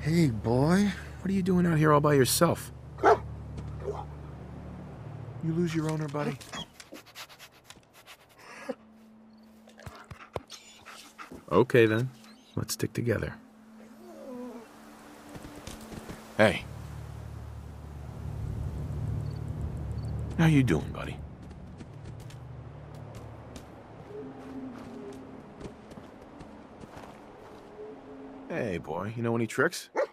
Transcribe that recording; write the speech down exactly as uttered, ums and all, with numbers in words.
Hey, boy. What are you doing out here all by yourself? You lose your owner, buddy? Okay, then. Let's stick together. Hey. How you doing, buddy? Hey, boy. You know any tricks?